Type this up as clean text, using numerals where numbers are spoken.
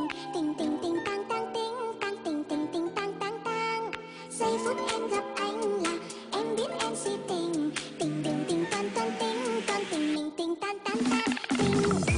Tình tình tình tang tang ting tang tình tình tình tang tang tang. Giây phút em gặp anh là em biết em si tình. Tình tình tình tan tan tình mình tình tan tan tan tình.